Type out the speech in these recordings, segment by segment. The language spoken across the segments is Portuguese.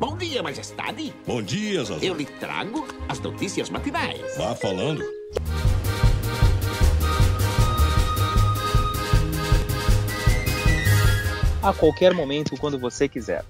Bom dia, majestade. Bom dia, Zazu. Eu lhe trago as notícias matinais. Vá falando. A qualquer momento, quando você quiser.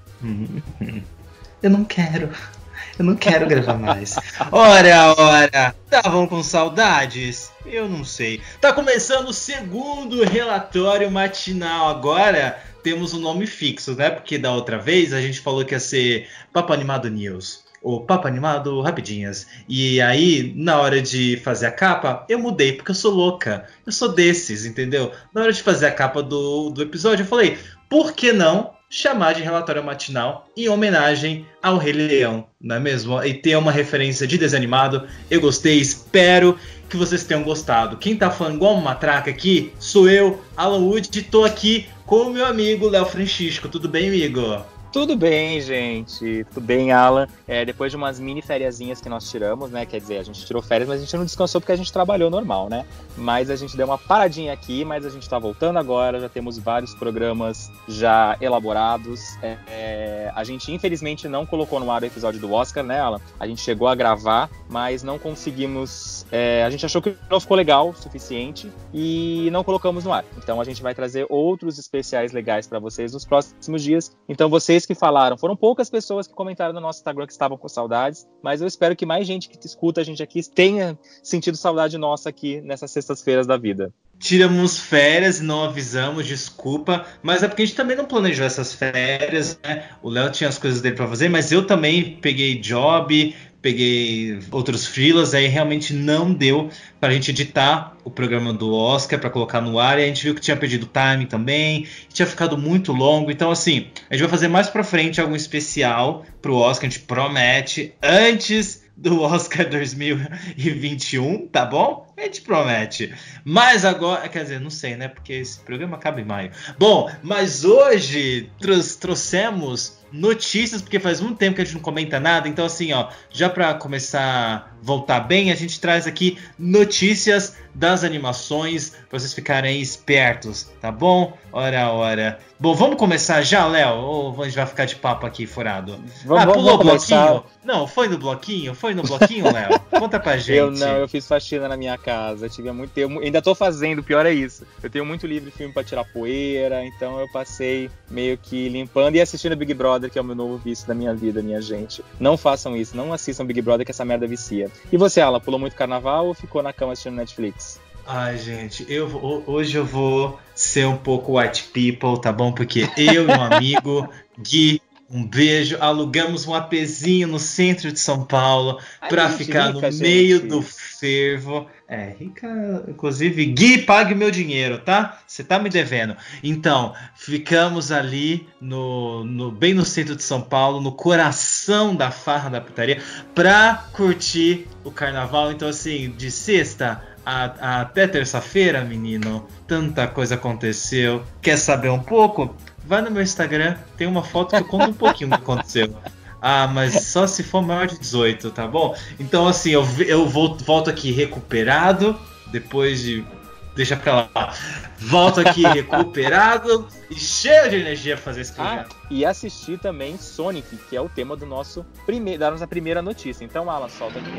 Eu não quero gravar mais. Ora, estavam com saudades? Eu não sei. Tá começando o segundo relatório matinal. Agora temos um nome fixo, né? Porque da outra vez a gente falou que ia ser Papo Animado News. Ou Papo Animado Rapidinhas. E aí, na hora de fazer a capa, eu mudei, porque eu sou louca. Eu sou desses, entendeu? Na hora de fazer a capa do episódio, eu falei, por que não chamar de relatório matinal em homenagem ao Rei Leão, não é mesmo? E ter uma referência de desenho animado. Eu gostei, espero que vocês tenham gostado. Quem tá falando igual uma matraca aqui sou eu, Alan Wood, e tô aqui com o meu amigo Léo Francisco. Tudo bem, amigo? Tudo bem, gente. Tudo bem, Alan. Depois de umas mini fériasinhas que nós tiramos, né? Quer dizer, a gente tirou férias, mas a gente não descansou porque a gente trabalhou normal, né? Mas a gente deu uma paradinha aqui, mas a gente tá voltando agora. Já temos vários programas já elaborados. A gente, infelizmente, não colocou no ar o episódio do Oscar, né, Alan? A gente chegou a gravar, mas não conseguimos... a gente achou que não ficou legal o suficiente e não colocamos no ar. Então a gente vai trazer outros especiais legais para vocês nos próximos dias. Então vocês que falaram, foram poucas pessoas que comentaram no nosso Instagram que estavam com saudades, mas eu espero que mais gente que escuta a gente aqui tenha sentido saudade nossa aqui nessas sextas-feiras da vida. Tiramos férias e não avisamos, desculpa, mas é porque a gente também não planejou essas férias, né? O Léo tinha as coisas dele pra fazer, mas eu também peguei job, peguei outros freelas, aí realmente não deu pra gente editar o programa do Oscar pra colocar no ar, e a gente viu que tinha perdido time também, tinha ficado muito longo, então assim, a gente vai fazer mais pra frente algum especial pro Oscar, a gente promete, antes do Oscar 2021, tá bom? A gente promete. Mas agora, quer dizer, não sei, né? Porque esse programa acaba em maio. Bom, mas hoje trouxemos notícias, porque faz muito tempo que a gente não comenta nada. Então assim, ó, já pra começar a voltar bem, a gente traz aqui notícias das animações pra vocês ficarem espertos, tá bom? Ora. Bom, vamos começar já, Léo? Ou a gente vai ficar de papo aqui furado? Pulou o bloquinho? Não, foi no bloquinho? Foi no bloquinho, Léo? Conta pra gente. Eu fiz faxina na minha casa. Eu tive muito tempo. Ainda tô fazendo, pior é isso. Eu tenho muito livro e filme pra tirar poeira, então eu passei meio que limpando e assistindo Big Brother, que é o meu novo vício da minha vida, minha gente. Não façam isso, não assistam Big Brother, que essa merda vicia. E você, Alan, pulou muito carnaval ou ficou na cama assistindo Netflix? Ai, gente, hoje eu vou ser um pouco white people, tá bom? Porque eu e um amigo, Gui, um beijo, alugamos um APzinho no centro de São Paulo pra ficar rica, no meio do fervo. Rica, inclusive, Gui, pague meu dinheiro, tá? Você tá me devendo. Então, ficamos ali bem no centro de São Paulo, no coração da farra da putaria, pra curtir o carnaval. Então, assim, de sexta até terça-feira, menino, tanta coisa aconteceu. Quer saber um pouco? Vai no meu Instagram, tem uma foto que eu conto um pouquinho do que aconteceu. Mas só se for maior de 18, tá bom? Então assim, eu volto aqui recuperado, depois de... Deixa pra lá. Volto aqui recuperado e cheio de energia pra fazer esse programa. E assistir também Sonic, que é o tema da nossa primeira notícia. Então, Alan, solta aqui.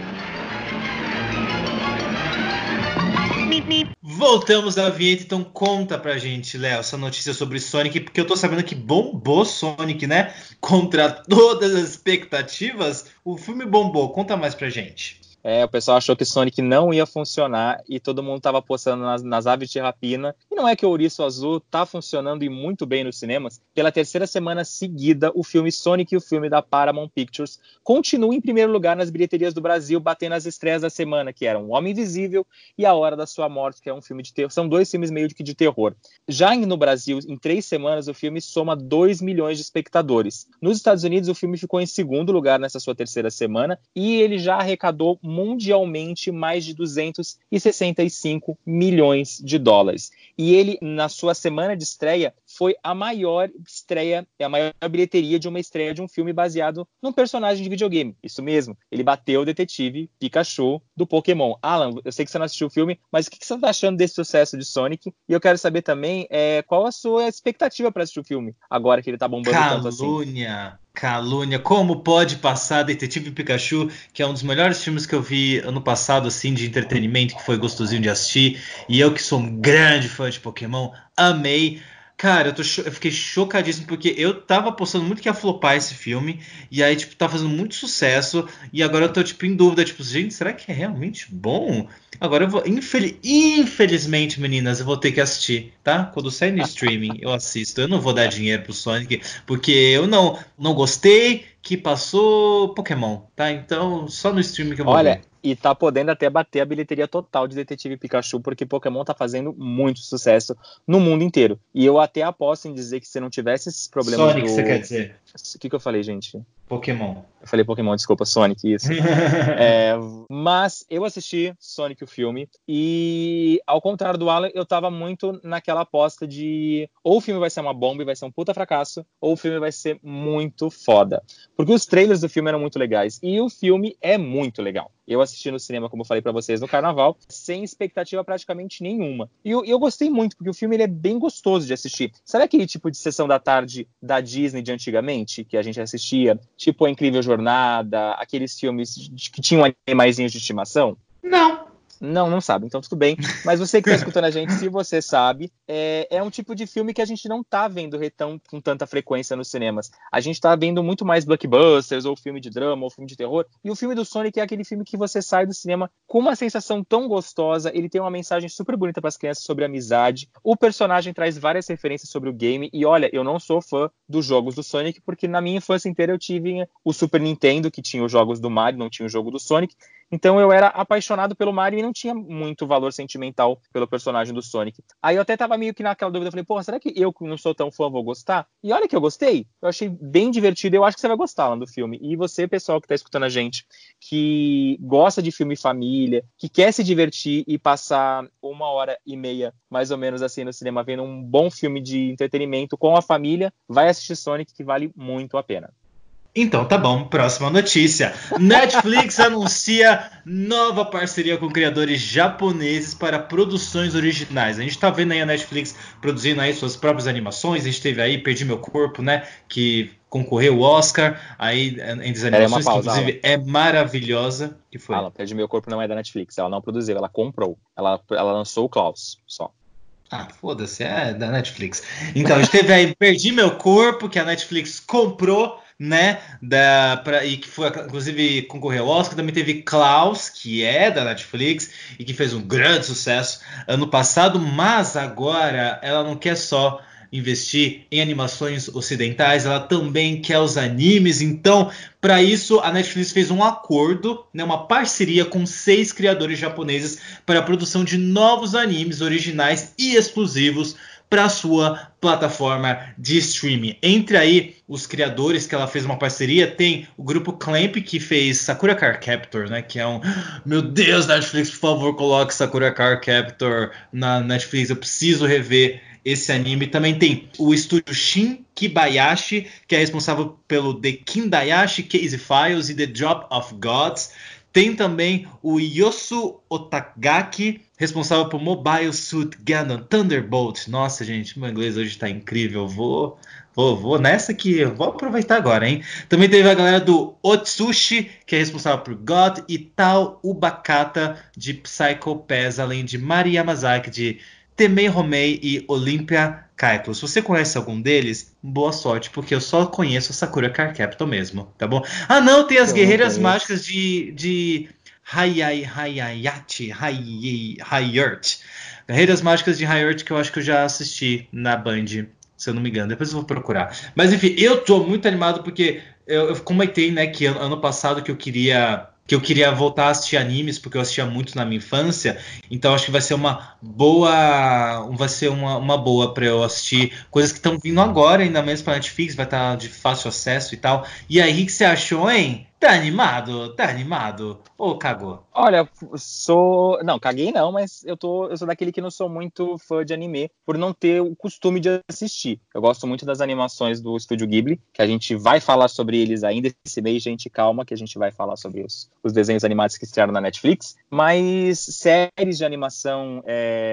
Voltamos da vinheta, então conta pra gente, Léo, essa notícia sobre Sonic, porque eu tô sabendo que bombou Sonic, né? Contra todas as expectativas, o filme bombou. Conta mais pra gente. O pessoal achou que Sonic não ia funcionar e todo mundo tava postando nas aves de rapina. E não é que o Ouriço Azul tá funcionando e muito bem nos cinemas. Pela terceira semana seguida, o filme Sonic e o filme da Paramount Pictures continua em primeiro lugar nas bilheterias do Brasil, batendo as estreias da semana, que eram O Homem Invisível e A Hora da Sua Morte, que é um filme de terror. São dois filmes meio que de terror. Já no Brasil, em 3 semanas, o filme soma 2 milhões de espectadores. Nos Estados Unidos, o filme ficou em segundo lugar nessa sua terceira semana e ele já arrecadou mundialmente mais de 265 milhões de dólares. E ele, na sua semana de estreia, foi a maior estreia, a maior bilheteria de uma estreia de um filme baseado num personagem de videogame. Isso mesmo, ele bateu o detetive Pikachu do Pokémon. Alan, eu sei que você não assistiu o filme, mas o que você está achando desse sucesso de Sonic? E eu quero saber também qual a sua expectativa para assistir o filme, agora que ele está bombando tanto assim. Calúnia, como pode passar Detetive Pikachu, que é um dos melhores filmes que eu vi ano passado, assim, de entretenimento, que foi gostosinho de assistir. E eu que sou um grande fã de Pokémon, amei. Cara, eu fiquei chocadíssimo, porque eu tava apostando muito que ia flopar esse filme, e aí, tipo, tá fazendo muito sucesso, e agora eu tô, tipo, em dúvida, tipo, gente, será que é realmente bom? Agora eu vou, infelizmente, meninas, eu vou ter que assistir, tá? Quando sair no streaming, eu assisto. Eu não vou dar dinheiro pro Sonic, porque eu não gostei que passou Pokémon, tá? Então, só no streaming que eu vou Olha, ver. e tá podendo até bater a bilheteria total de Detetive Pikachu, porque Pokémon tá fazendo muito sucesso no mundo inteiro. E eu até aposto em dizer que se não tivesse esses problemas Sonic, você quer do... dizer? O que eu falei, gente? Pokémon. Eu falei Pokémon, desculpa, Sonic, isso. Mas eu assisti Sonic o filme e, ao contrário do Alan, eu tava muito naquela aposta de ou o filme vai ser uma bomba e vai ser um puta fracasso, ou o filme vai ser muito foda. Porque os trailers do filme eram muito legais e o filme é muito legal. Eu assisti no cinema, como eu falei pra vocês, no Carnaval, sem expectativa praticamente nenhuma. E eu gostei muito, porque o filme ele é bem gostoso de assistir. Sabe aquele tipo de sessão da tarde da Disney de antigamente, que a gente assistia? Tipo A Incrível Jornada, aqueles filmes que tinham animaizinhos de estimação? Não. Não sabe, então tudo bem. Mas você que está escutando a gente, se você sabe, é um tipo de filme que a gente não tá vendo com tanta frequência nos cinemas. A gente tá vendo muito mais blockbusters, ou filme de drama, ou filme de terror. E o filme do Sonic é aquele filme que você sai do cinema com uma sensação tão gostosa. Ele tem uma mensagem super bonita para as crianças sobre amizade. O personagem traz várias referências sobre o game. E olha, eu não sou fã dos jogos do Sonic, porque na minha infância inteira eu tive o Super Nintendo, que tinha os jogos do Mario, não tinha o jogo do Sonic. Então eu era apaixonado pelo Mario e não tinha muito valor sentimental pelo personagem do Sonic. Aí eu até tava meio que naquela dúvida, eu falei, porra, será que eu que não sou tão fã vou gostar? E olha que eu gostei, eu achei bem divertido, eu acho que você vai gostar lá do filme. E você, pessoal que tá escutando a gente, que gosta de filme família, que quer se divertir e passar 1h30, mais ou menos assim, no cinema, vendo um bom filme de entretenimento com a família, vai assistir Sonic, que vale muito a pena. Então tá bom, próxima notícia. Netflix anuncia nova parceria com criadores japoneses para produções originais. A gente tá vendo aí a Netflix produzindo aí suas próprias animações. A gente teve aí Perdi Meu Corpo, né? Que concorreu ao Oscar. Aí entre as animações, que inclusive é maravilhosa. Que foi? Alan, Perdi Meu Corpo não é da Netflix. Ela não produziu, ela comprou. Ela lançou o Klaus, só. Ah, foda-se, é da Netflix. Então, a gente teve aí Perdi Meu Corpo, que a Netflix comprou, né? E que foi, inclusive, concorreu ao Oscar. Também teve Klaus, que é da Netflix e que fez um grande sucesso ano passado, mas agora ela não quer só investir em animações ocidentais, ela também quer os animes. Então, para isso, a Netflix fez um acordo, né, uma parceria com 6 criadores japoneses para a produção de novos animes originais e exclusivos para sua plataforma de streaming. Entre aí os criadores que ela fez uma parceria, tem o grupo Clamp, que fez Sakura Card Captor, né, que é um... Meu Deus, Netflix, por favor, coloque Sakura Card Captor na Netflix, eu preciso rever esse anime. Também tem o estúdio Shin Kibayashi, que é responsável pelo The Kindayashi Case Files e The Drop of Gods. Tem também o Yosu Otagaki, responsável por Mobile Suit Gundam Thunderbolt. Nossa, gente, meu inglês hoje tá incrível. Vou nessa aqui, eu vou aproveitar agora, hein? Também teve a galera do Otsushi, que é responsável por God, e Tao Ubakata, de Psycho Pass, além de Mari Yamazaki, de Temei Homei e Olympia Kaito. Se você conhece algum deles, boa sorte, porque eu só conheço a Sakura Card Captor mesmo, tá bom? Ah, não, tem as Guerreiras Mágicas de Hayayati, Guerreiras Mágicas de Hayurt, que eu acho que eu já assisti na Band, se eu não me engano. Depois eu vou procurar. Mas enfim, eu tô muito animado porque eu comentei, né, que ano passado que eu queria voltar a assistir animes, porque eu assistia muito na minha infância. Então acho que vai ser uma boa para eu assistir coisas que estão vindo agora, ainda mesmo para Netflix, vai estar de fácil acesso e tal. E aí, o que você achou, hein? Tá animado? Tá animado? Ou cagou? Olha, Não, caguei não, mas eu sou daquele que não sou muito fã de anime, por não ter o costume de assistir. Eu gosto muito das animações do Estúdio Ghibli, que a gente vai falar sobre eles ainda esse mês, gente, calma, que a gente vai falar sobre os desenhos animados que estrearam na Netflix. Mas séries de animação,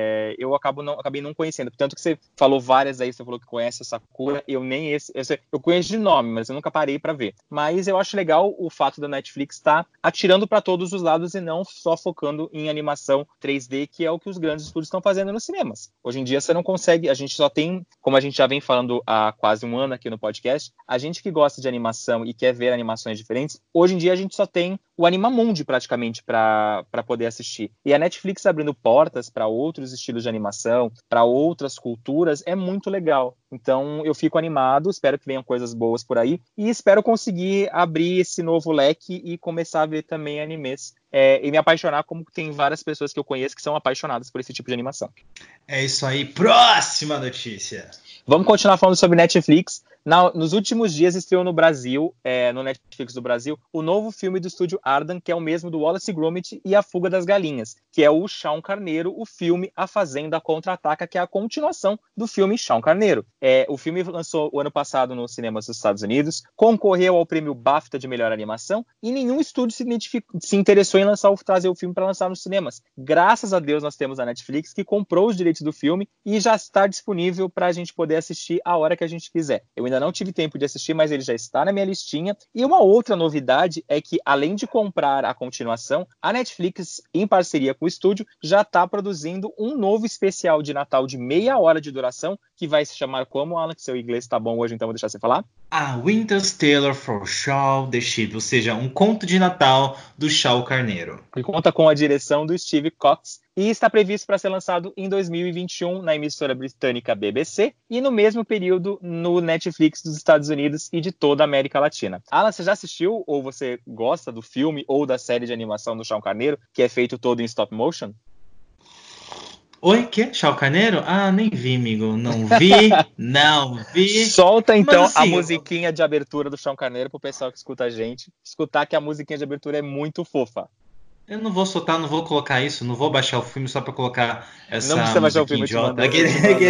eu acabei não conhecendo. Tanto que você falou várias aí, você falou que conhece a Sakura, eu conheço de nome, mas eu nunca parei pra ver. Mas eu acho legal o fato da Netflix estar atirando pra todos os lados e não só focando em animação 3D, que é o que os grandes estúdios estão fazendo nos cinemas. Hoje em dia você não consegue, a gente só tem, como a gente já vem falando há quase um ano aqui no podcast, a gente que gosta de animação e quer ver animações diferentes, hoje em dia a gente só tem o Animamundi praticamente para poder assistir. E a Netflix abrindo portas para outros estilos de animação, para outras culturas, é muito legal. Então eu fico animado, espero que venham coisas boas por aí e espero conseguir abrir esse novo leque e começar a ver também animes e me apaixonar, como tem várias pessoas que eu conheço que são apaixonadas por esse tipo de animação. É isso aí, próxima notícia. Vamos continuar falando sobre Netflix. Nos últimos dias estreou no Brasil, no Netflix do Brasil, o novo filme do estúdio Ardhan, que é o mesmo do Wallace e Gromit e A Fuga das Galinhas, que é o Chão Carneiro, o filme A Fazenda Contra-Ataca, que é a continuação do filme Chão Carneiro. O filme lançou o ano passado nos cinemas dos Estados Unidos, concorreu ao prêmio BAFTA de melhor animação e nenhum estúdio se interessou em trazer o filme para lançar nos cinemas. Graças a Deus nós temos a Netflix, que comprou os direitos do filme e já está disponível para a gente poder assistir a hora que a gente quiser. Eu ainda não tive tempo de assistir, mas ele já está na minha listinha. E uma outra novidade é que, além de comprar a continuação, a Netflix, em parceria com o estúdio, já está produzindo um novo especial de Natal de meia hora de duração, que vai se chamar como, Alan, que seu inglês está bom hoje, então vou deixar você falar. A Winter's Tale for Shaw the Sheep, ou seja, um conto de Natal do Chão Carneiro. Que conta com a direção do Steve Cox e está previsto para ser lançado em 2021 na emissora britânica BBC e no mesmo período no Netflix dos Estados Unidos e de toda a América Latina. Alan, você já assistiu ou você gosta do filme ou da série de animação do Chão Carneiro, que é feito todo em stop motion? Oi, que? Chão Carneiro? Ah, nem vi, amigo. Não vi, não vi. Solta então Mas, assim, a musiquinha de abertura do Chão Carneiro pro pessoal que escuta a gente. Escutar que a musiquinha de abertura é muito fofa. Eu não vou soltar, não vou colocar isso, não vou baixar o filme só pra colocar essa não precisa baixar o filme, idiota. eu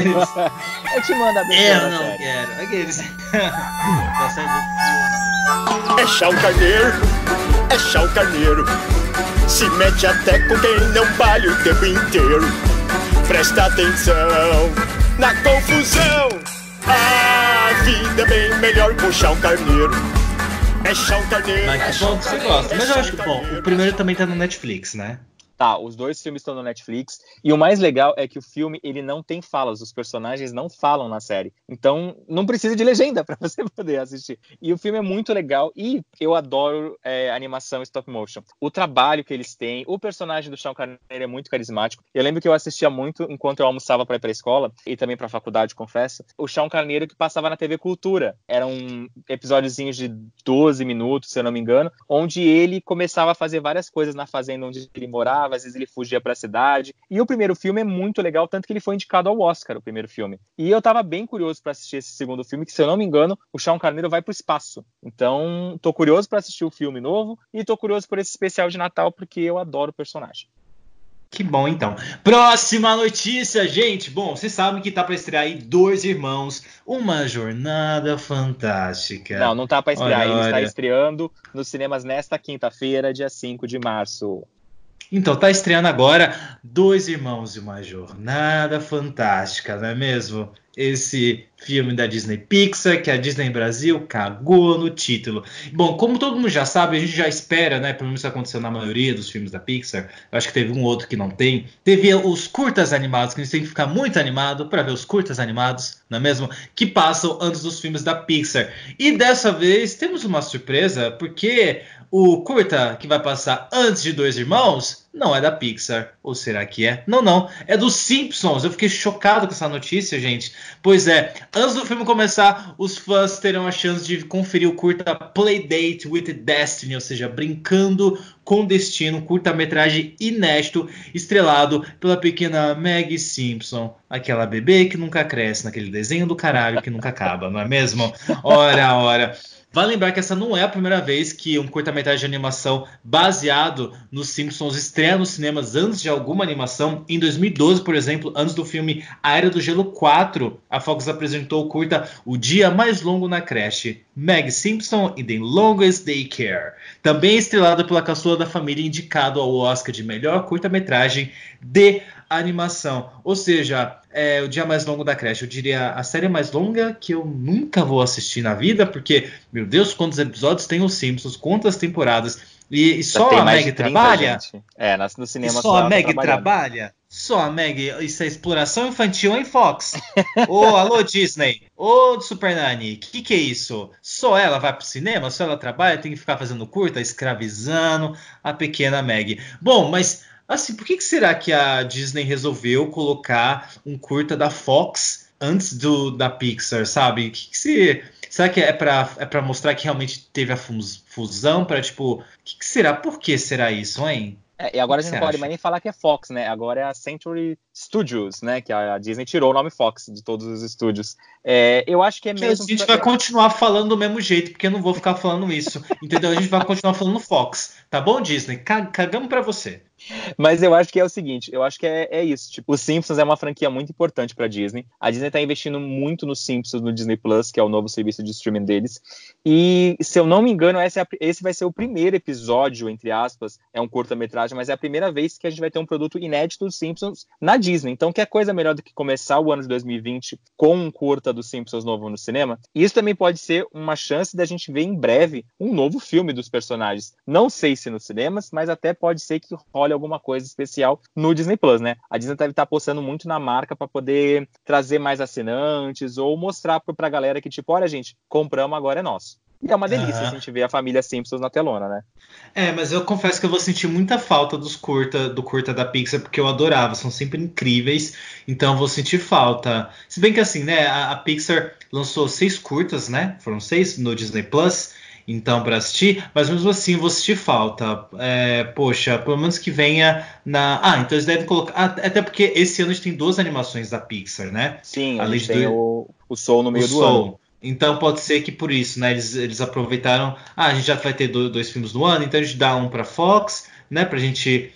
te mando a abertura. Eu não quero. Aqueles. É Chão Carneiro, é Chão Carneiro. Se mete até com quem não vale o tempo inteiro. Presta atenção na confusão. A vida é bem melhor com Chão Carneiro. É Chão Carneiro. Mas que bom que você gosta. Mas eu acho que, bom, o primeiro também tá no Netflix, né? Tá, os dois filmes estão no Netflix. E o mais legal é que o filme, ele não tem falas. Os personagens não falam na série. Então, não precisa de legenda para você poder assistir. E o filme é muito legal. E eu adoro animação stop motion. O trabalho que eles têm. O personagem do Chão Carneiro é muito carismático. Eu lembro que eu assistia muito enquanto eu almoçava para ir pra escola. E também pra faculdade, confesso. O Chão Carneiro que passava na TV Cultura. Eram episódiozinhos de 12 minutos, se eu não me engano. Onde ele começava a fazer várias coisas na fazenda onde ele morava. Às vezes ele fugia pra cidade. E o primeiro filme é muito legal, tanto que ele foi indicado ao Oscar, o primeiro filme. E eu tava bem curioso pra assistir esse segundo filme, que, se eu não me engano, o Chão Carneiro vai pro espaço. Então, tô curioso pra assistir o filme novo e tô curioso por esse especial de Natal, porque eu adoro o personagem. Que bom, então. Próxima notícia, gente. Bom, vocês sabem que tá pra estrear aí Dois Irmãos, Uma Jornada Fantástica. Não tá pra estrear. Olha. Ele está estreando nos cinemas nesta quinta-feira, dia 5 de março. Então, tá estreando agora Dois Irmãos e Uma Jornada Fantástica, não é mesmo? Esse filme da Disney Pixar, que a Disney Brasil cagou no título. Bom, como todo mundo já sabe, a gente já espera, né? Pelo menos isso aconteceu na maioria dos filmes da Pixar. Eu acho que teve um outro que não tem. Teve os curtas animados, que a gente tem que ficar muito animado para ver os curtas animados, não é mesmo? Que passam antes dos filmes da Pixar. E dessa vez temos uma surpresa, porque o curta que vai passar antes de Dois Irmãos não é da Pixar. Ou será que é? Não. É dos Simpsons. Eu fiquei chocado com essa notícia, gente. Pois é, antes do filme começar, os fãs terão a chance de conferir o curta Playdate with Destiny, ou seja, Brincando com Destino, curta-metragem inédito, estrelado pela pequena Maggie Simpson, aquela bebê que nunca cresce naquele desenho do caralho que nunca acaba, não é mesmo? Ora. Vale lembrar que essa não é a primeira vez que um curta-metragem de animação baseado nos Simpsons estreia nos cinemas antes de alguma animação. Em 2012, por exemplo, antes do filme A Era do Gelo 4, a Fox apresentou o curta O Dia Mais Longo na Creche, Meg Simpson e The Longest Daycare. Também estrelado pela caçula da família, indicado ao Oscar de melhor curta-metragem de animação. Ou seja, o Dia Mais Longo da Creche, eu diria a série mais longa que eu nunca vou assistir na vida, porque, meu Deus, quantos episódios tem os Simpsons, quantas temporadas, e só a Meg trabalha? No cinema só a Meg trabalha? Só a Meg, isso é exploração infantil, hein, Fox? Alô, Disney, Super Nanny, que é isso? Só ela vai pro cinema? Só ela trabalha? Tem que ficar fazendo curta, escravizando a pequena Meg. Bom, mas assim, por que será que a Disney resolveu colocar um curta da Fox antes da Pixar, sabe? Será que é pra mostrar que realmente teve a fusão? Pra, tipo, que será? Por que será isso, hein? E agora a gente não pode mais nem falar que é Fox, né? Agora é a Century Studios, né? Que a Disney tirou o nome Fox de todos os estúdios. Eu acho que é mesmo... A gente vai continuar falando do mesmo jeito, porque eu não vou ficar falando isso, entendeu? A gente vai continuar falando Fox, tá bom, Disney? Cagamos pra você. Mas eu acho que é o seguinte, eu acho que é isso. Tipo, os Simpsons é uma franquia muito importante pra Disney. A Disney tá investindo muito nos Simpsons no Disney Plus, que é o novo serviço de streaming deles. E, se eu não me engano, esse vai ser o primeiro episódio, entre aspas, é um curta-metragem, mas é a primeira vez que a gente vai ter um produto inédito dos Simpsons na Disney. Então, que coisa melhor do que começar o ano de 2020 com um curta dos Simpsons novo no cinema? Isso também pode ser uma chance da gente ver em breve um novo filme dos personagens. Não sei se nos cinemas, mas até pode ser que role alguma coisa especial no Disney Plus, né? A Disney deve estar apostando muito na marca para poder trazer mais assinantes ou mostrar pra galera que, tipo, olha, gente, compramos, agora é nosso. E é uma delícia a gente ver a família Simpsons na telona, né? Mas eu confesso que eu vou sentir muita falta do curta da Pixar, porque eu adorava, são sempre incríveis, então eu vou sentir falta. Se bem que assim, né, a Pixar lançou 6 curtas, né? Foram 6 no Disney Plus, então, para assistir, mas mesmo assim eu vou sentir falta. Poxa, pelo menos que venha na... então eles devem colocar... até porque esse ano a gente tem 2 animações da Pixar, né? Sim, a gente tem o Soul no meio do ano. Então pode ser que por isso, né? Eles aproveitaram... a gente já vai ter 2 filmes no ano, então a gente dá um para Fox, né? Pra gente...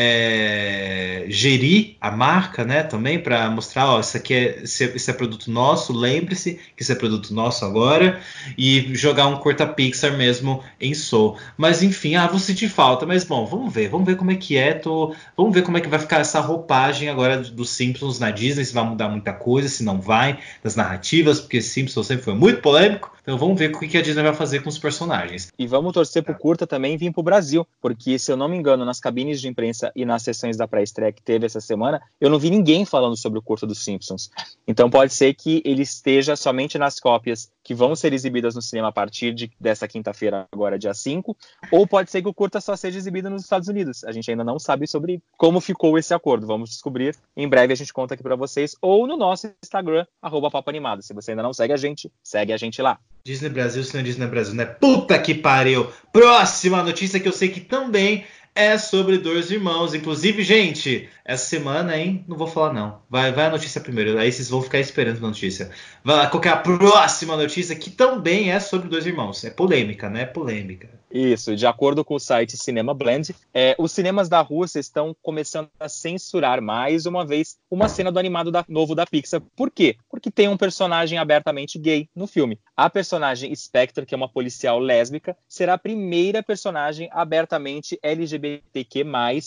gerir a marca, né, também para mostrar, isso é produto nosso, lembre-se que isso é produto nosso agora, e jogar um curta Pixar mesmo em Soul. Mas enfim, vou sentir falta, mas bom, vamos ver como é que vamos ver como é que vai ficar essa roupagem agora dos Simpsons na Disney, se vai mudar muita coisa, se não vai, das narrativas, porque Simpsons sempre foi muito polêmico, então vamos ver o que a Disney vai fazer com os personagens. E vamos torcer pro curta também vir pro Brasil, porque se eu não me engano, nas cabines de imprensa e nas sessões da pré-estreia que teve essa semana, eu não vi ninguém falando sobre o curta dos Simpsons. Então pode ser que ele esteja somente nas cópias que vão ser exibidas no cinema a partir dessa quinta-feira, agora dia 5, ou pode ser que o curta só seja exibido nos Estados Unidos. A gente ainda não sabe sobre como ficou esse acordo. Vamos descobrir. Em breve a gente conta aqui para vocês, ou no nosso Instagram, @papoanimado. Se você ainda não segue a gente, segue a gente lá. Disney Brasil, se não é Disney Brasil, né? Puta que pariu! Próxima notícia que eu sei que também é sobre 2 irmãos. Inclusive, gente, essa semana, hein? Não vou falar, não. Vai a notícia primeiro. Aí vocês vão ficar esperando a notícia. Vai lá, qual que é a próxima notícia que também é sobre 2 irmãos. É polêmica, né? Polêmica. Isso, de acordo com o site Cinema Blend, os cinemas da Rússia estão começando a censurar mais uma vez uma cena do animado novo da Pixar. Por quê? Porque tem um personagem abertamente gay no filme. A personagem Spectre, que é uma policial lésbica, será a primeira personagem abertamente LGBTQ+,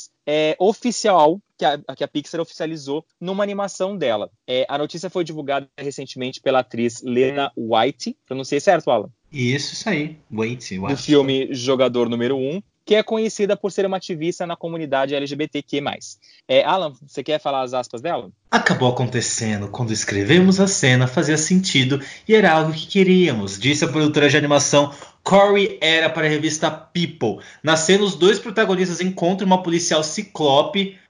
oficial que a Pixar oficializou numa animação dela. A notícia foi divulgada recentemente pela atriz Lena Waithe, pronunciei certo, Alan? Isso aí, Waithe. Do filme Jogador Número 1, que é conhecida por ser uma ativista na comunidade LGBTQ+. Alan, você quer falar as aspas dela? Acabou acontecendo quando escrevemos a cena, fazia sentido e era algo que queríamos, disse a produtora de animação Corey Era para a revista People. Na cena, os 2 protagonistas encontram uma policial ciclope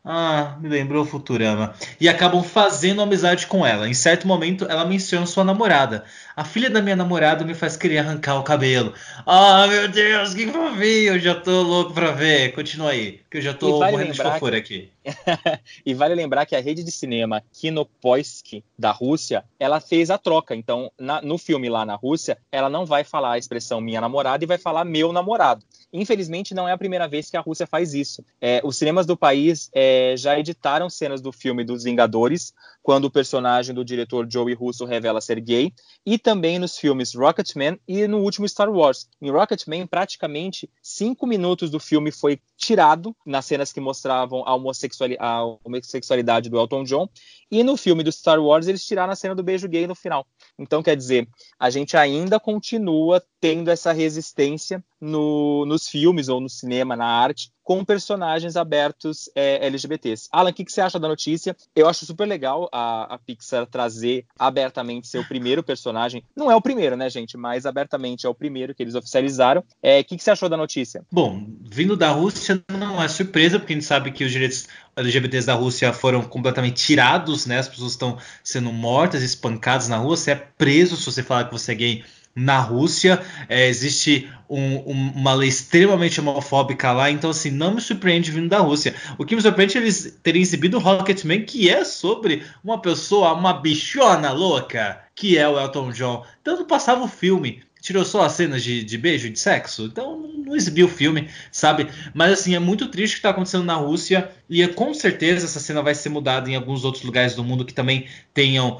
Me lembrou Futurama. E acabam fazendo amizade com ela. Em certo momento, ela menciona sua namorada. A filha da minha namorada me faz querer arrancar o cabelo. Meu Deus, que fofinho. Eu já tô louco pra ver. Continua aí, que eu já tô morrendo de fofura aqui. E vale lembrar que a rede de cinema Kinopoisk da Rússia, ela fez a troca. Então, no filme lá na Rússia, ela não vai falar a expressão minha namorada e vai falar meu namorado. Infelizmente, não é a primeira vez que a Rússia faz isso. Os cinemas do país já editaram cenas do filme dos Vingadores, quando o personagem do diretor Joey Russo revela ser gay, e também nos filmes Rocketman e no último Star Wars. Em Rocketman, praticamente 5 minutos do filme foi tirado nas cenas que mostravam a homossexualidade do Elton John, e no filme do Star Wars eles tiraram a cena do beijo gay no final. Então, quer dizer, a gente ainda continua tendo essa resistência nos filmes ou no cinema, na arte, com personagens abertos LGBTs. Alan, o que você acha da notícia? Eu acho super legal a Pixar trazer abertamente seu primeiro personagem. Não é o primeiro, né, gente? Mas abertamente é o primeiro que eles oficializaram. O que você achou da notícia? Bom, vindo da Rússia não é surpresa, porque a gente sabe que os direitos LGBTs da Rússia foram completamente tirados, né? As pessoas estão sendo mortas, espancadas na rua. Você é preso se você falar que você é gay na Rússia. Existe uma lei extremamente homofóbica lá, então assim, não me surpreende vindo da Rússia. O que me surpreende é eles terem exibido Rocketman, que é sobre uma pessoa, uma bichona louca, que é o Elton John. Então não passava o filme, tirou só as cenas de beijo e de sexo, então não exibiu o filme, sabe? Mas assim, é muito triste o que está acontecendo na Rússia, e com certeza essa cena vai ser mudada em alguns outros lugares do mundo que também tenham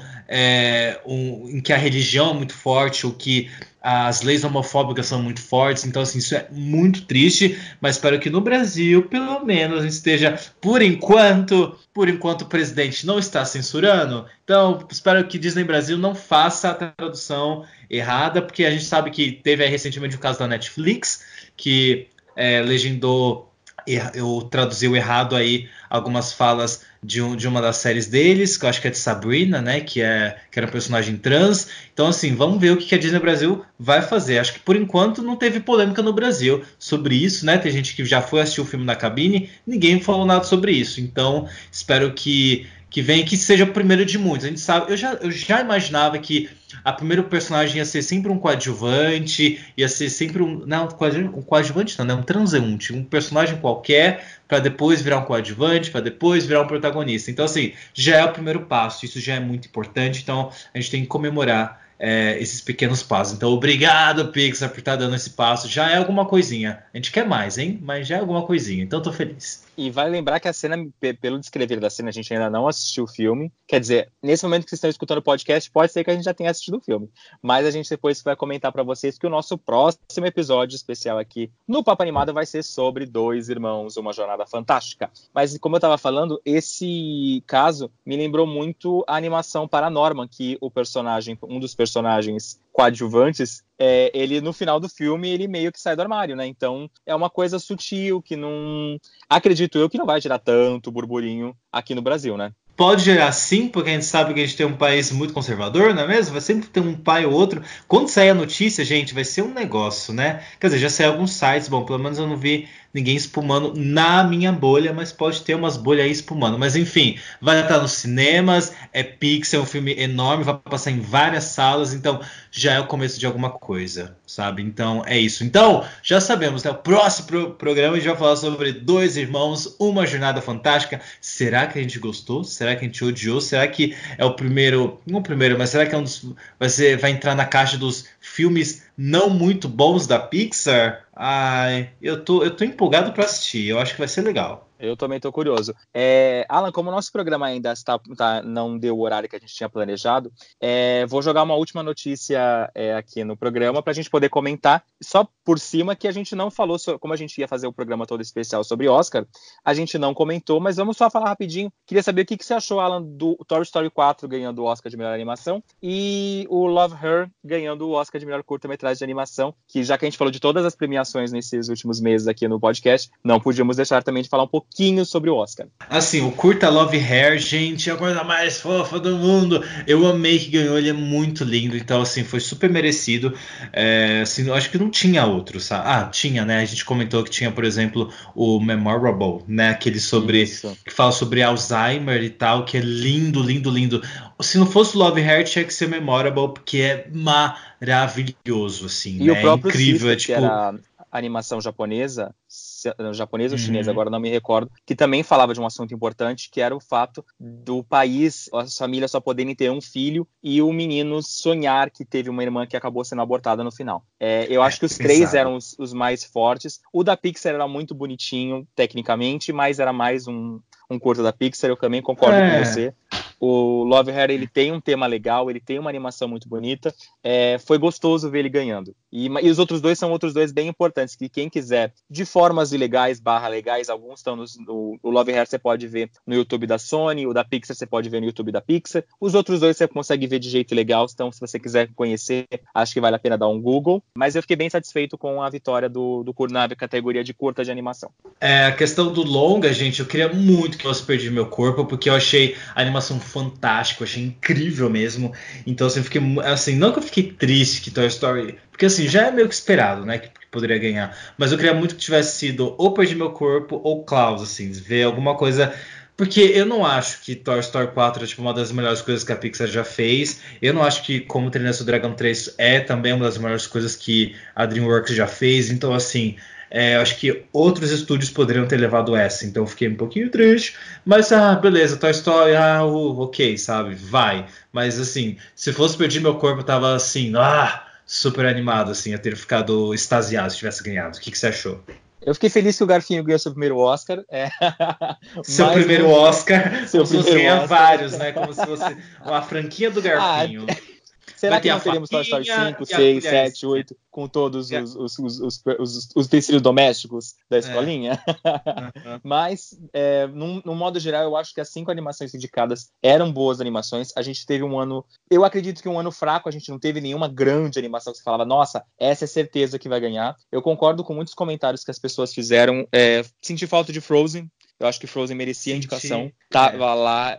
em que a religião é muito forte, ou que as leis homofóbicas são muito fortes. Então assim, isso é muito triste, mas espero que no Brasil, pelo menos, a gente esteja, por enquanto o presidente não está censurando. Então espero que Disney Brasil não faça a tradução errada, porque a gente sabe que teve aí recentemente o caso da Netflix, que legendou ou traduziu errado aí algumas falas de uma das séries deles, que eu acho que é de Sabrina, né, que era um personagem trans. Então assim, vamos ver o que a Disney Brasil vai fazer. Acho que por enquanto não teve polêmica no Brasil sobre isso, né? Tem gente que já foi assistir o filme na cabine, ninguém falou nada sobre isso. Então espero que venha, que seja o primeiro de muitos. A gente sabe, eu já imaginava que a primeiro personagem ia ser sempre um coadjuvante, ia ser sempre um coadjuvante não, né? Um transeunte, um personagem qualquer, para depois virar um coadjuvante, para depois virar um protagonista. Então assim, já é o primeiro passo, isso já é muito importante, então a gente tem que comemorar esses pequenos passos. Então obrigado, Pixar, por estar dando esse passo. Já é alguma coisinha. A gente quer mais, hein? Mas já é alguma coisinha. Então tô feliz. E vale lembrar que a cena, pelo descrever da cena, a gente ainda não assistiu o filme. Quer dizer, nesse momento que vocês estão escutando o podcast, pode ser que a gente já tenha assistido o filme. Mas a gente depois vai comentar para vocês que o nosso próximo episódio especial aqui no Papo Animado vai ser sobre Dois Irmãos, Uma Jornada Fantástica. Mas como eu estava falando, esse caso me lembrou muito a animação Paranorman, que um dos personagens coadjuvantes, ele no final do filme, ele meio que sai do armário, né? Então é uma coisa sutil que não... Acredito eu que não vai gerar tanto burburinho aqui no Brasil, né? Pode gerar sim, porque a gente sabe que a gente tem um país muito conservador, não é mesmo? Vai sempre ter um pai ou outro. Quando sair a notícia, gente, vai ser um negócio, né? Quer dizer, já saiu alguns sites, bom, pelo menos eu não vi ninguém espumando na minha bolha, mas pode ter umas bolhas aí espumando. Mas enfim, vai estar nos cinemas, é Pixar, é um filme enorme, vai passar em várias salas, então já é o começo de alguma coisa, sabe? Então é isso. Então, já sabemos, né? O próximo programa a gente vai falar sobre Dois Irmãos, Uma Jornada Fantástica. Será que a gente gostou? Será que a gente odiou? Será que é o primeiro... Não o primeiro, mas será que é um dos... vai entrar na caixa dos filmes não muito bons da Pixar? Ai, eu tô empolgado para assistir. Eu acho que vai ser legal. Eu também tô curioso. Alan, como o nosso programa ainda não deu o horário que a gente tinha planejado, vou jogar uma última notícia aqui no programa para a gente poder comentar, só por cima, que a gente não falou, como a gente ia fazer o programa todo especial sobre Oscar, a gente não comentou, mas vamos só falar rapidinho. Queria saber o que você achou, Alan, do Toy Story 4 ganhando o Oscar de melhor animação e o Love, Her ganhando o Oscar de melhor curta-metragem de animação, que já que a gente falou de todas as premiações nesses últimos meses aqui no podcast, não podíamos deixar também de falar um pouquinho sobre o Oscar. Assim, o curta Love, Her, gente, é a coisa mais fofa do mundo. Eu amei que ganhou, ele é muito lindo, então assim, foi super merecido. Assim, eu acho que não tinha outros, sabe? Tinha, né? A gente comentou que tinha, por exemplo, o Memorable, né? Aquele que fala sobre Alzheimer e tal, que é lindo, lindo, lindo. Se não fosse o Love Heart, tinha que ser Memorable, porque é maravilhoso, assim, E né? o próprio Incrível, Sister, é tipo... que era a animação japonesa ou chinesa, agora não me recordo, que também falava de um assunto importante, que era o fato do país, as famílias só poderem ter um filho e o menino sonhar que teve uma irmã que acabou sendo abortada no final. Eu acho que os três eram os mais fortes. O da Pixar era muito bonitinho, tecnicamente, mas era mais um curto da Pixar, eu também concordo com você. O Love Heart, ele tem um tema legal, ele tem uma animação muito bonita. Foi gostoso ver ele ganhando. E os outros dois são outros dois bem importantes, que quem quiser, de formas ilegais, legais, alguns estão o Love Heart você pode ver no YouTube da Sony, o da Pixar você pode ver no YouTube da Pixar. Os outros dois você consegue ver de jeito legal, então se você quiser conhecer, acho que vale a pena dar um Google. Mas eu fiquei bem satisfeito com a vitória do na categoria de curta de animação. A questão do longa, gente, eu queria muito que fosse Perdi Meu Corpo, porque eu achei a animação fantástica, eu achei incrível mesmo. Então, assim, eu fiquei, assim, não que eu fiquei triste que Toy Story, porque assim, já é meio que esperado, né, que poderia ganhar, mas eu queria muito que tivesse sido ou Perdi Meu Corpo ou Klaus, assim, ver alguma coisa, porque eu não acho que Toy Story 4 é tipo uma das melhores coisas que a Pixar já fez. Eu não acho que Como Treinar Seu Dragão 3 é também uma das melhores coisas que a DreamWorks já fez. Então, assim, eu acho que outros estúdios poderiam ter levado essa. Então eu fiquei um pouquinho triste. Mas, beleza, Toy Story, ok, sabe, vai. Mas, assim, se fosse Perdi Meu Corpo, eu tava assim, super animado, assim, a ter ficado extasiado se tivesse ganhado. O que você achou? Eu fiquei feliz que o Garfinho ganhou seu primeiro Oscar. Seu primeiro Oscar? Como se você ganha vários, né? Como se fosse uma franquia do Garfinho. Será que não teremos Toy Story 5, 6, 7, 8 com todos os utensílios domésticos da escolinha? Mas, num modo geral, eu acho que as 5 animações indicadas eram boas animações. A gente teve um ano... Eu acredito que um ano fraco, a gente não teve nenhuma grande animação que você falava, nossa, essa é certeza que vai ganhar. Eu concordo com muitos comentários que as pessoas fizeram. Senti falta de Frozen. Eu acho que Frozen merecia a indicação. Tava lá.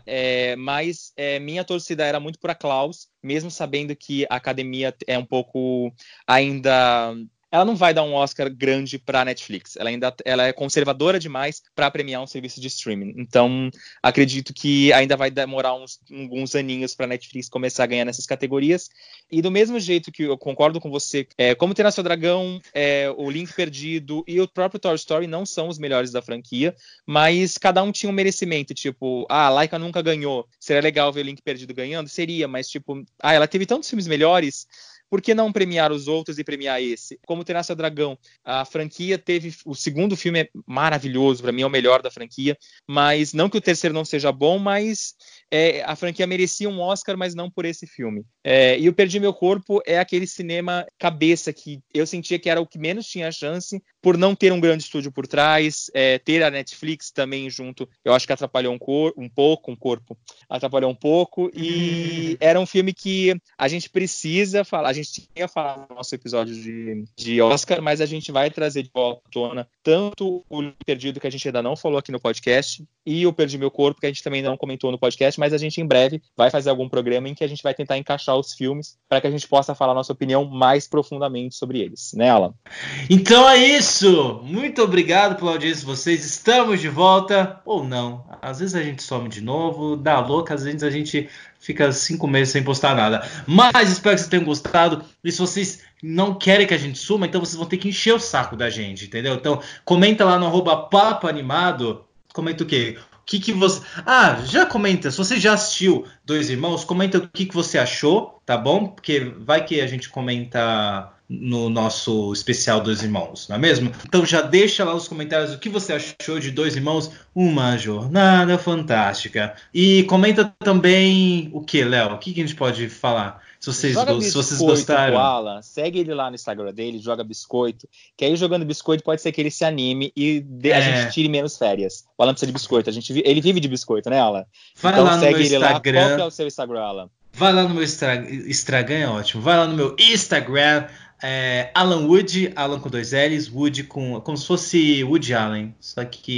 Mas minha torcida era muito para Klaus, mesmo sabendo que a academia é um pouco ainda... Ela não vai dar um Oscar grande para a Netflix. Ela é conservadora demais para premiar um serviço de streaming. Então, acredito que ainda vai demorar alguns aninhos para a Netflix começar a ganhar nessas categorias. E do mesmo jeito que eu concordo com você, Como Treinar Seu Dragão, o Link Perdido e o próprio Toy Story não são os melhores da franquia, mas cada um tinha um merecimento. Tipo, a Laika nunca ganhou. Seria legal ver o Link Perdido ganhando? Seria, mas tipo, ela teve tantos filmes melhores. Por que não premiar os outros e premiar esse? Como Treinar Seu Dragão, a franquia teve... O segundo filme é maravilhoso, para mim é o melhor da franquia, mas não que o terceiro não seja bom, mas a franquia merecia um Oscar, mas não por esse filme. E o Perdi Meu Corpo é aquele cinema cabeça que eu sentia que era o que menos tinha chance, por não ter um grande estúdio por trás, ter a Netflix também junto, eu acho que atrapalhou um pouco, atrapalhou um pouco, e era um filme que a gente precisa falar, a gente tinha falado no nosso episódio de Oscar, mas a gente vai trazer de volta à tona tanto o Perdido, que a gente ainda não falou aqui no podcast, e o Perdi Meu Corpo, que a gente também não comentou no podcast, mas a gente em breve vai fazer algum programa em que a gente vai tentar encaixar os filmes para que a gente possa falar a nossa opinião mais profundamente sobre eles, né, Alan? Então é isso! Muito obrigado pela audiência de vocês, estamos de volta, ou não, às vezes a gente some de novo, dá louca, às vezes a gente fica 5 meses sem postar nada, mas espero que vocês tenham gostado, e se vocês não querem que a gente suma, então vocês vão ter que encher o saco da gente, entendeu? Então comenta lá no @papoanimado, comenta o quê? O que você... já comenta, se você já assistiu Dois Irmãos, comenta o que você achou, tá bom? Porque vai que a gente comenta no nosso especial Dois Irmãos, não é mesmo? Então já deixa lá nos comentários o que você achou de Dois Irmãos, uma jornada fantástica. E comenta também o que, Léo? O que a gente pode falar? Se vocês gostaram. Alan, segue ele lá no Instagram dele, joga biscoito, que aí jogando biscoito pode ser que ele se anime e a gente tire menos férias. O Alan precisa de biscoito, ele vive de biscoito, né, Alan? Vai então lá no segue meu ele Instagram. lá. Qual que é o seu Instagram, Alan? Vai lá no meu Instagram, é ótimo. Vai lá no meu Instagram, Alan Wood, Alan com 2 L's, Wood como se fosse Woody Allen, só que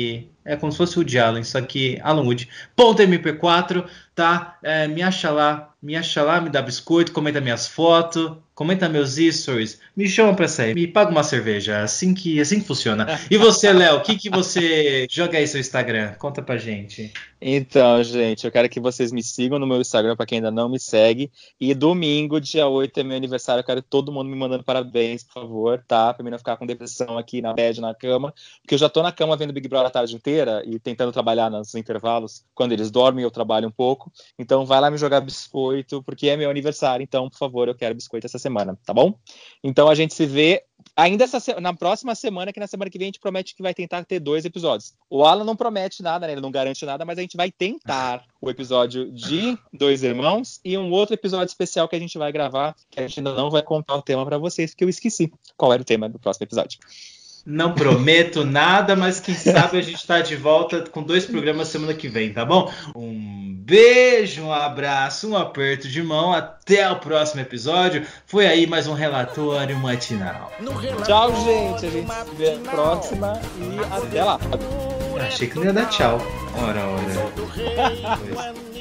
É como se fosse o Woody Allen, só que Alan Wood. .mp4, tá? Me acha lá, me dá biscoito, comenta minhas fotos, comenta meus stories, me chama pra sair, me paga uma cerveja, assim que funciona. E você, Léo, o que você joga aí seu Instagram? Conta pra gente. Então, gente, eu quero que vocês me sigam no meu Instagram, pra quem ainda não me segue. E domingo, dia 8, é meu aniversário. Eu quero todo mundo me mandando parabéns, por favor, tá? Pra mim não ficar com depressão aqui na bed, na cama. Porque eu já tô na cama vendo Big Brother a tarde inteira e tentando trabalhar nos intervalos. Quando eles dormem, eu trabalho um pouco. Então vai lá me jogar biscoito, porque é meu aniversário. Então, por favor, eu quero biscoito essa semana, tá bom? Então a gente se vê ainda na próxima semana, que na semana que vem a gente promete que vai tentar ter 2 episódios. O Alan não promete nada, né? Ele não garante nada, mas a gente vai tentar o episódio de 2 Irmãos e um outro episódio especial que a gente vai gravar, que a gente ainda não vai contar o tema pra vocês, porque eu esqueci qual era o tema do próximo episódio. Não prometo nada, mas quem sabe a gente tá de volta com 2 programas semana que vem, tá bom? Um beijo, um abraço, um aperto de mão. Até o próximo episódio. Foi aí mais um relatório matinal. Tchau, gente. A gente se vê na próxima e até lá. Achei que não ia dar tchau. Ora.